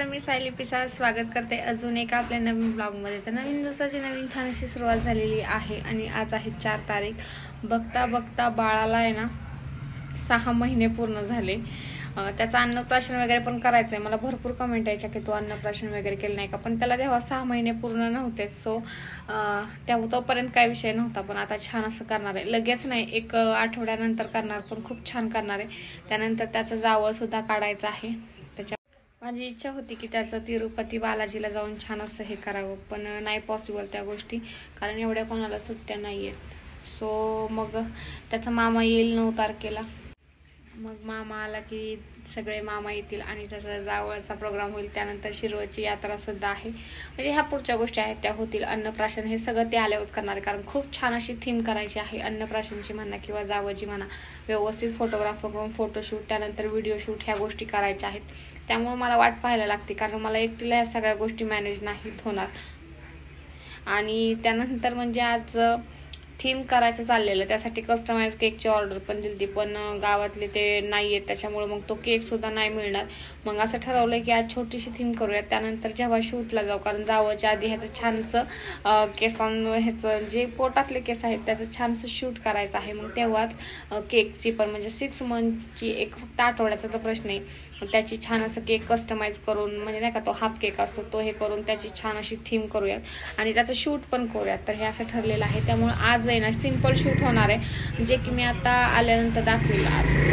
नमस्कार, मी सायली पिसाळ स्वागत करते अजून एका आपल्या नवीन ब्लॉगमध्ये। तर नवीन दिवसाची नवीन छान अशी सुरुवात झालेली आहे आणि आज आहे 4 तारीख। बघता बघता बाळाला आहे ना 6 महिने पूर्ण झाले। त्याचा अन्नप्राशन वगैरे पण करायचं आहे। मला भरपूर कमेंट यायच्या की तू अन्नप्राशन वगैरे केलं नाही का, पण त्याला तेव्हा 6 महिने पूर्ण नव्हते। सो तेव्हा तोपर्यंत काही विषय नव्हता, पण आता छान असं करणार आहे। लगेच नाही, एक आठवड्यानंतर करणार, पण खूप छान करणार आहे। त्यानंतर त्याचं जावळ सुद्धा काढायचं आहे। माझी इच्छा होती की त्याचं तिरुपती बालाजीला जाऊन छान असं हे करावं, पण नाही पॉसिबल त्या गोष्टी, कारण एवढ्या कोणाला सुट्ट्या नाही आहेत। सो मग त्याचा मामा येईल 9 तारखेला। मग मामा आला की सगळे मामा येतील आणि त्याचा जावळचा प्रोग्राम होईल। त्यानंतर शिरवळची यात्रा सुद्धा आहे। म्हणजे ह्या पुढच्या गोष्टी आहेत त्या होतील। अन्नप्राशन हे सगळं ते आल्यावर करणार आहे, कारण खूप छान अशी थीम करायची आहे अन्नप्राशनची म्हणा किंवा जावळची म्हणा। व्यवस्थित फोटोग्राफर करून फोटोशूट, त्यानंतर व्हिडिओ शूट ह्या गोष्टी करायच्या आहेत। त्यामुळे मला वाट पाहायला लागते, कारण मला एकटीला या सगळ्या गोष्टी मॅनेज नाहीत होणार। आणि त्यानंतर म्हणजे आज थीम करायचं चाललेलं, त्यासाठी कस्टमाइज केकची ऑर्डर पण दिली, पण गावातले ते नाही आहेत, त्याच्यामुळे मग तो केक सुद्धा नाही मिळणार। मग असं ठरवलं की आज छोटीशी थीम करूया, त्यानंतर जेव्हा शूटला जाऊ, कारण जावच्या आधी ह्याचं छानसं ह्याचं जे पोटातले केस आहेत त्याचं छानसं शूट करायचं आहे। मग तेव्हाच केकची पण म्हणजे 6 मंथची एक फक्त आठवड्याचा तर प्रश्न आहे, त्याची छान असं केक कस्टमाइज करून, म्हणजे नाही का तो हाफ केक असतो तो, हे करून त्याची छान अशी थीम करूयात आणि त्याचं शूट पण करूयात। तर हे असं ठरलेलं आहे। त्यामुळे आज आहे ना सिंपल शूट होणार आहे, जे की मी आता आल्यानंतर दाखवेल।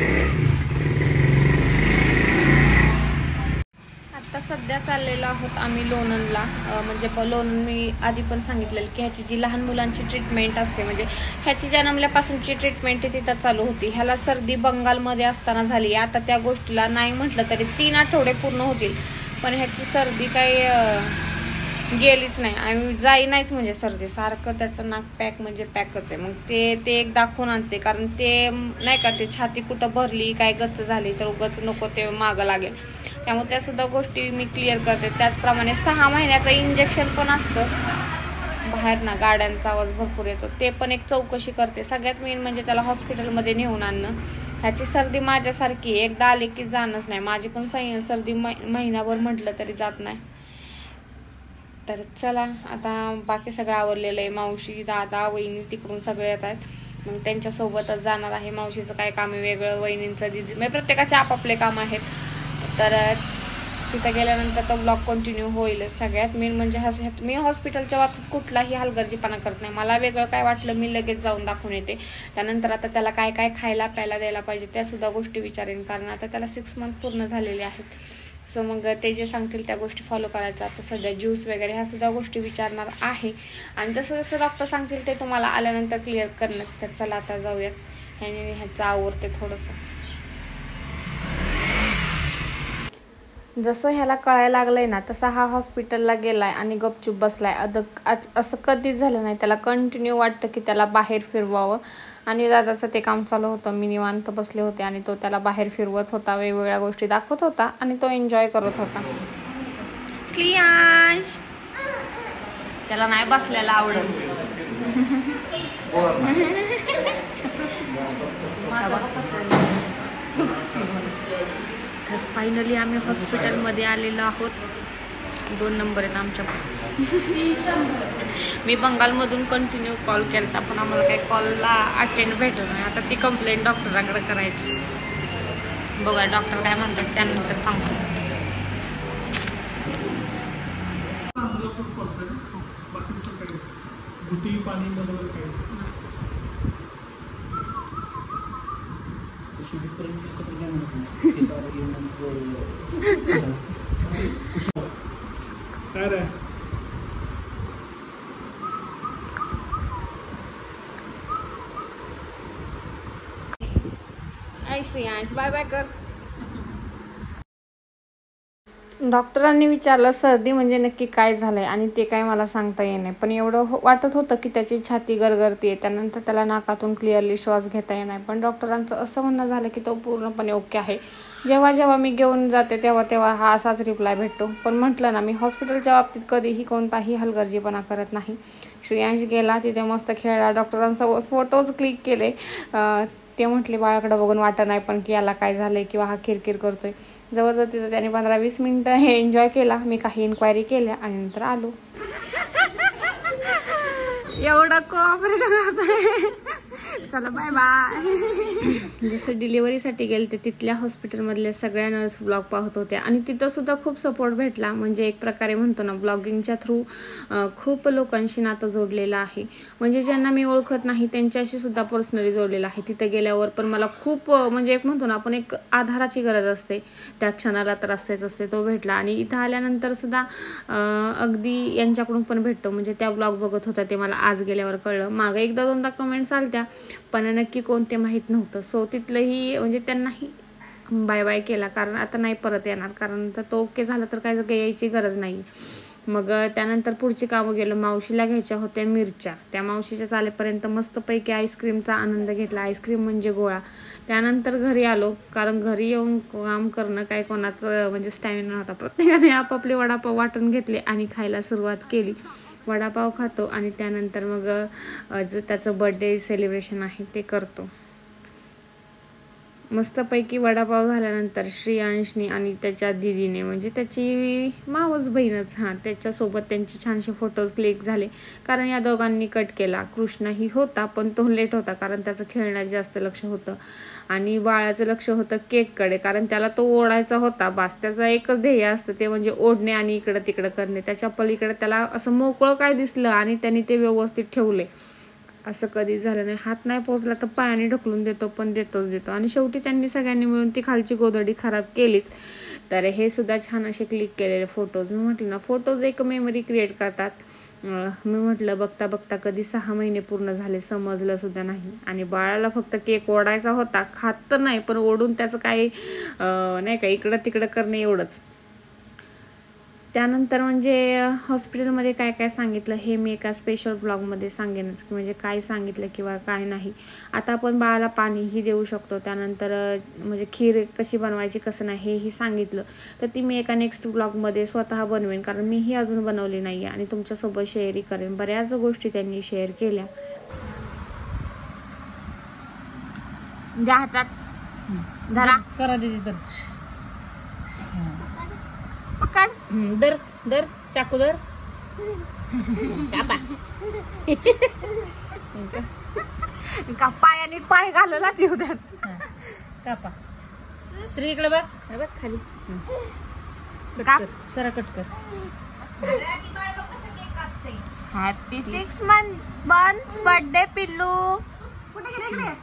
आता सध्या चाललेलो आहोत आम्ही लोणंदला। म्हणजे लोणंद मी आधी पण सांगितलेलं की ह्याची जी लहान मुलांची ट्रीटमेंट असते, म्हणजे ह्याची जन्मल्यापासूनची ट्रीटमेंट तिथं चालू होती। ह्याला सर्दी बंगालमध्ये असताना झाली। आता त्या गोष्टीला नाही म्हटलं तरी 3 आठवडे पूर्ण होतील, पण ह्याची सर्दी काही गेलीच नाही आणि जाई नाहीच। म्हणजे सर्दी सारखं त्याचं नाक पॅक म्हणजे पॅकच आहे। मग ते एक दाखवून आणते, कारण ते नाही का ते छाती कुठं भरली काय गच्च झाली तर उगाच नको ते मागं लागेल। त्यामुळे त्या सुद्धा गोष्टी मी क्लिअर करते। त्याचप्रमाणे 6 महिन्याचं इंजेक्शन पण असतं बाहेर ना, गाड्यांचा आवाज भरपूर येतो, ते पण एक चौकशी करते। सगळ्यात मेन म्हणजे त्याला हॉस्पिटलमध्ये नेऊन आणणं। ह्याची सर्दी माझ्यासारखी एकदा आली की जाणच नाही। माझी पण सर्दी महिनाभर म्हटलं तरी जात नाही। तर चला, आता बाकी सगळं आवरलेलं आहे। मावशी, दादा, वहिनी तिकडून सगळे येत आहेत, मग त्यांच्यासोबतच जाणार आहे। मावशीचं काय काम आहे वेगळं, वहिनींचं दिदी, म्हणजे प्रत्येकाचे आपापले काम आहेत। तर तिथं गेल्यानंतर तो ब्लॉग कंटिन्यू होईल। सगळ्यात मेन म्हणजे मी हॉस्पिटलच्या बाबतीत कुठलाही हलगर्जीपणा करत नाही। मला वेगळं काय वाटलं मी लगेच जाऊन दाखवून येते। त्यानंतर आता त्याला काय काय खायला प्यायला द्यायला पाहिजे त्या सुद्धा गोष्टी विचारेन, कारण आता त्याला 6 मंथ पूर्ण झालेले आहेत। सो मग ते जे सांगतील त्या गोष्टी फॉलो करायच्या। आता सध्या ज्यूस वगैरे ह्या सुद्धा गोष्टी विचारणार आहे, आणि जसं जसं डॉक्टर सांगतील ते तुम्हाला आल्यानंतर क्लिअर करणंच। तर चला आता जाऊयात, ह्याचं आवडते थोडंसं। जसं ह्याला कळायला लागलंय ना, तसा हा हॉस्पिटलला गेलाय आणि गपचूप बसलाय। असं कधीच झालं नाही। त्याला कंटिन्यू वाटतं की त्याला बाहेर फिरवावं, आणि दादाचं ते काम चालू होतं, मी निवांत बसले होते आणि तो त्याला बाहेर फिरवत होता, वेगवेगळ्या गोष्टी दाखवत होता आणि तो एन्जॉय करत होता। क्लियांश त्याला नाही बसलेला आवडत। तर फायनली आम्ही हॉस्पिटलमध्ये आलेलो आहोत। 2 नंबर आहेत आमच्या। मी बंगालमधून कंटिन्यू कॉल केला, पण आम्हाला काही कॉलला अटेंड भेटत नाही। आता ती कंप्लेंट डॉक्टरांकडे करायची। बघा डॉक्टर काय म्हणतात, त्यानंतर सांगतो। श्रेयांश बाय बाय कर। डॉक्टरांनी विचारलं सर्दी म्हणजे नक्की काय झालंय, आणि ते काय मला सांगता येणार, पण एवढं वाटत होतं की त्याची छाती गरगरतीये। त्यानंतर त्याला नाकातून क्लिअरली श्वास घेता येणार, पण डॉक्टरांचं असं म्हणणं झालं की तो पूर्णपणे ओके आहे। जेव्हा जेव्हा मी घेऊन जाते तेव्हा तेव्हा हा असाच रिप्लाय भेटतो। पण म्हटलं ना, मी हॉस्पिटलच्या बाबतीत कधीही कोणताही हलगर्जीपणा करत नाही। श्रेयांश गेला तिथे मस्त खेळला, डॉक्टरांसोबत फोटोज क्लिक केले, ते म्हटले बाळाकडे बघून वाटत नाही पण की याला काय झालंय किंवा हा किरकिर करतोय. जवळजवळ तिथं त्याने 15-20 मिनिटं हे एन्जॉय केला. मी काही इन्क्वायरी केल्या आणि नंतर आलो. एवढा कोऑपरेटिव्ह. चला बाय बाय. जसं डिलिव्हरीसाठी गेले ते तिथल्या हॉस्पिटलमधल्या सगळ्या नर्स ब्लॉग पाहत होत्या आणि तिथं सुद्धा खूप सपोर्ट भेटला. म्हणजे एक प्रकारे म्हणतो ना, ब्लॉगिंगच्या थ्रू खूप लोकांशी नातं जोडलेलं आहे. म्हणजे ज्यांना मी ओळखत नाही त्यांच्याशी सुद्धा पर्सनली जोडलेलं आहे. तिथं गेल्यावर पण मला खूप म्हणजे एक म्हणतो ना आपण, एक आधाराची गरज असते. त्या क्षणाला तर असतेच असते, तो भेटला. आणि इथं आल्यानंतर सुद्धा अगदी यांच्याकडून पण भेटतो. म्हणजे त्या ब्लॉग बघत होता ते मला आज गेल्यावर कळलं. मागं 1-2दा कमेंट्स आलत्या पण नक्की कोणते माहीत नव्हतं. सो तिथलंही म्हणजे त्यांनाही बाय बाय केला, कारण आता नाही परत येणार, कारण तर तो ओके झाला तर काय यायची गरज नाही. मग त्यानंतर पुढची कामं गेलं. मावशीला घ्यायच्या होत्या मिरच्या. त्या मावशीच्या चालेपर्यंत मस्तपैकी आईस्क्रीमचा आनंद घेतला. आईस्क्रीम म्हणजे गोळा. त्यानंतर घरी आलो, कारण घरी येऊन काम करणं काय कोणाचं म्हणजे स्टॅमिना नव्हता. प्रत्येकाने आपापले वडापाव वाटून घेतले आणि खायला सुरुवात केली. वडापाव खातो आणि त्यानंतर मग जो त्याचं बर्थडे सेलिब्रेशन आहे ते करतो. मस्तपैकी वडापाव झाल्यानंतर श्रेयांशनी आणि त्याच्या दिदीने, म्हणजे त्याची मावस बहीणच, त्याच्यासोबत त्यांचे छानसे फोटोज क्लिक झाले. कारण या दोघांनी कट केला. कृष्णही होता पण तो लेट होता, कारण त्याचं खेळण्यात जास्त लक्ष होतं आणि बाळाचं लक्ष होतं केककडे, कारण त्याला तो ओढायचा होता. बास, त्याचं एकच ध्येय असतं ते म्हणजे ओढणे आणि इकडं तिकडं करणे. त्याच्या पलीकडे त्याला असं मोकळं काय दिसलं आणि त्यांनी ते व्यवस्थित ठेवले. असं कधीच झालं नाही. हात नाही पोचला तर पायाने ढकलून देतो, पण देतोच देतो. आणि शेवटी त्यांनी सगळ्यांनी मिळून ती खालची गोधडी खराब केलीच. तर हे सुद्धा छान असे क्लिक केलेले फोटोज. मी म्हटलं ना, फोटोज एक मेमरी क्रिएट करतात. मी म्हटलं बघता बघता कधी 6 महिने पूर्ण झाले समजलं सुद्धा नाही. आणि बाळाला फक्त केक ओढायचा होता. खात तर नाही पण ओढून त्याचं काही नाही का इकडं तिकडं करणे एवढंच. त्यानंतर म्हणजे हॉस्पिटलमध्ये काय काय सांगितलं हे मी एका स्पेशल ब्लॉगमध्ये सांगेनच, की म्हणजे काय सांगितलं किंवा काय नाही. आता आपण बाळाला पाणीही देऊ शकतो. त्यानंतर म्हणजे खीर कशी बनवायची कसं नाही हेही सांगितलं. तर ती मी एका नेक्स्ट ब्लॉगमध्ये स्वतः बनवेन, कारण मीही अजून बनवली नाही आहे आणि तुमच्यासोबत शेअरही करेन. बऱ्याच गोष्टी त्यांनी शेअर केल्या. द्या हातात धरा स्वरा दीदी तर पकड. दर दर चाकू दर. कापा का पायाने पाय घालला ती उद्या. कापा. श्री इकडे बघ. बघ खाली. स्वरा कट कर. हॅपी 6 months बर्थडे पिल्लू. कुठे गेले?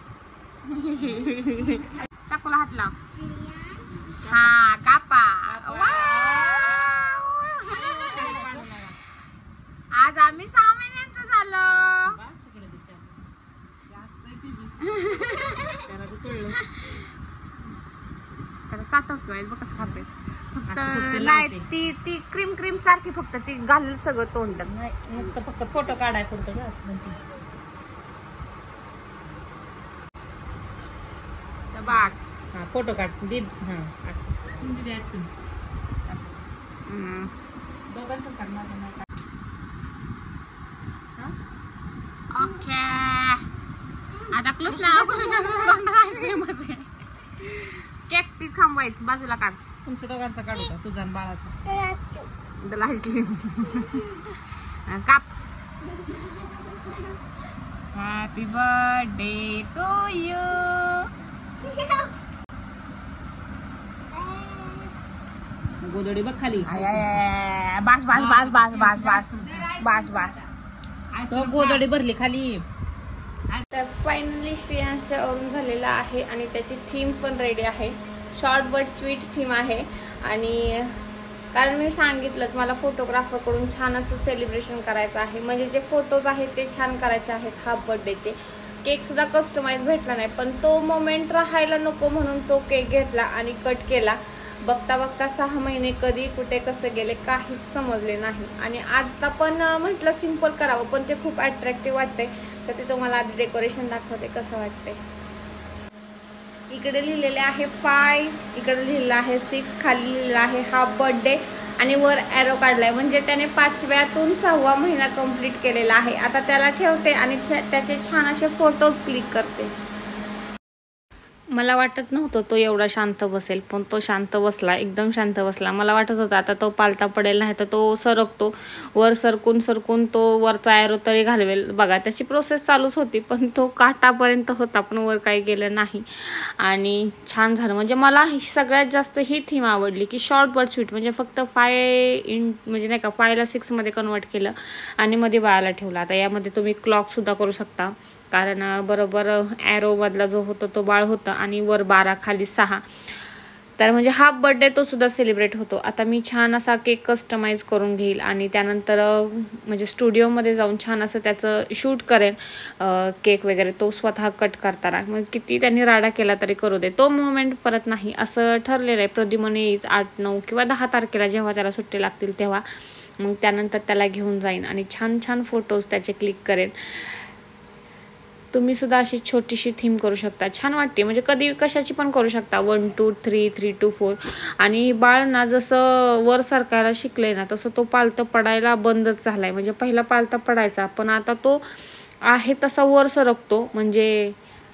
चाकूला हात लाव. हा कापा. आज आम्ही 6 महिन्यांचं झालं. त्याला चाटवतो बघ कसं खाते. फक्त ती क्रीम क्रीम सारखी फक्त ती घाल सगळं तोंड. नुसतं फक्त फोटो काढाय पुरतं का असं म्हणते. बाग हा फोटो काढ दीद. हा असं दोघांचं काढणार. ओके. आता कृष्णा केक ती थांबवायची बाजूला काढ. तुमच्या दोघांचं काढू का? तुझा आणि बाळाचं. आईस्क्रीम काप. Happy birthday to you. गोदडी बघ खाली. बास बास बास बास बास बास बास बास. गोदडी भरली खाली. तर फायनली श्रेयांशच्या आवरून झालेला आहे आणि त्याची थीम पण रेडी आहे. शॉर्ट बट स्वीट थीम आहे. आणि कारण मी सांगितलंच मला फोटोग्राफरकडून छान असं सेलिब्रेशन करायचं आहे. म्हणजे जे फोटोज आहेत ते छान करायचे आहेत हाफ बर्थडेचे. केक सुद्धा कस्टमाइज भेटला नाही पण तो मोमेंट राहायला नको म्हणून तो केक घेतला आणि कट केला. बघता बघता 6 महिने कधी कुठे कसे गेले काहीच समजले नाही. आणि आता पण म्हटलं सिंपल करावं पण ते खूप अट्रॅक्टिव्ह वाटते. तर ते तुम्हाला आधी डेकोरेशन दाखवते कसं वाटते. इकडे लिहिलेले आहे 5, इकडे लिहिलेलं आहे 6, खाली लिहिलेलं आहे हाफ बर्थडे आणि वर ॲरो काढलाय. म्हणजे त्याने 5व्यातून 6वा महिना कंप्लीट केलेला आहे. आता त्याला ठेवते आणि त्याचे छान असे फोटोज क्लिक करते. मला वाटत नव्हतं तो एवढा शांत बसेल, पण तो शांत बसला, एकदम शांत बसला. मला वाटत होतं आता तो पालता पडेल, नाही तर तो सरकतो वर, सरकून तो वरचा ॲरो तरी घालवेल. बघा त्याची प्रोसेस चालूच होती, पण तो काठापर्यंत होता, पण वर काही गेलं नाही. आणि छान झालं. म्हणजे मला सगळ्यात जास्त ही थीम आवडली की शॉर्ट बट स्वीट, म्हणजे फक्त 5 म्हणजे नाही का 5ला 6मध्ये कन्वर्ट केलं आणि मध्ये बाळाला ठेवलं. आता यामध्ये तुम्ही क्लॉकसुद्धा करू शकता, कारण बरोबर ॲरोमधला जो होता तो बाळ होता आणि वर 12 खाली 6, तर म्हणजे हाफ बर्थडे तो सुद्धा सेलिब्रेट होतो. आता मी छान असा केक कस्टमाइज करून घेईल आणि त्यानंतर म्हणजे स्टुडिओमध्ये जाऊन छान असं त्याचं शूट करेन. केक वगैरे तो स्वतः कट करताना, मग किती त्यांनी राडा केला तरी करू दे, तो मोमेंट परत नाही असं ठरलेलं आहे. प्रद्युम्न येईल 8, 9 किंवा 10 तारखेला जेव्हा त्याला सुट्टी लागतील तेव्हा, मग त्यानंतर त्याला घेऊन जाईन आणि छान छान फोटोज त्याचे क्लिक करेन. तुम्ही सुद्धा अशी छोटीशी थीम करू शकता, छान वाटते. म्हणजे कधी कशाची पण करू शकता, 1 2 3 3 2 4. आणि बाळ ना जसं वर सरकायला शिकले ना, तसं तो पालतं पडायला बंदच झालाय. म्हणजे पहिला पालता पडायचा, पण आता तो आहे तसा वर सरकतो. म्हणजे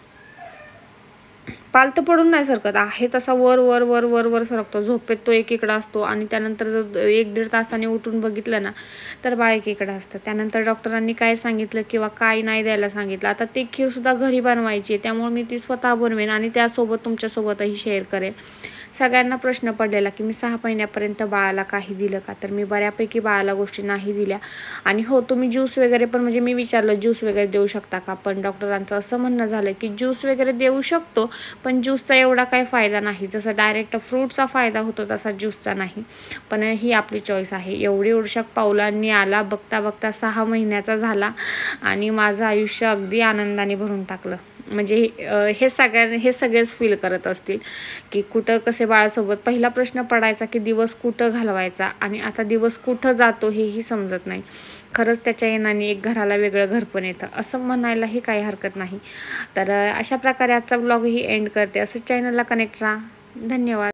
पालतं पडून नाही सरकत, आहे तसा वर वर वर वर वर सरकतो. झोपेत तो एकीकडे असतो आणि त्यानंतर 1-1.5 तासाने उठून बघितलं ना तर बाळ एकीकडे असतं. त्यानंतर डॉक्टरांनी काय सांगितलं किंवा काय नाही द्यायला सांगितलं, आता ते खीरसुद्धा घरी बनवायची, त्यामुळे मी ती स्वतः बनवेन आणि त्यासोबत तुमच्यासोबतही शेअर करेन. सगळ्यांना प्रश्न पडलेला की मी 6 महिन्यापर्यंत बाळाला काही दिलं का, तर मी बऱ्यापैकी बाळाला गोष्टी नाही दिल्या. आणि हो, तुम्ही ज्यूस वगैरे पण, म्हणजे मी विचारलं ज्यूस वगैरे देऊ शकता का, पण डॉक्टरांचं असं म्हणणं झालं की ज्यूस वगैरे देऊ शकतो, पण ज्यूसचा एवढा काही फायदा नाही. जसं डायरेक्ट फ्रूटचा फायदा होतो तसा ज्यूसचा नाही. पण ही आपली चॉईस आहे. एवढी उडशाक पावलांनी आला, बघता बघता 6 महिन्याचा झाला आणि माझं आयुष्य अगदी आनंदाने भरून टाकलं. म्हणजे हे सगळेच फील करत असतील की कुठं कसे बाळासोबत. पहिला प्रश्न पडायचा की दिवस कुठं घालवायचा, आणि आता दिवस कुठं जातो हेही समजत नाही. खरंच त्याच्या येण्याने एक घराला वेगळं घर पण येतं, असं म्हणायलाही काही हरकत नाही. तर अशा प्रकारे आजचा ब्लॉगही एंड करते. असंच चॅनलला कनेक्ट राहा. धन्यवाद.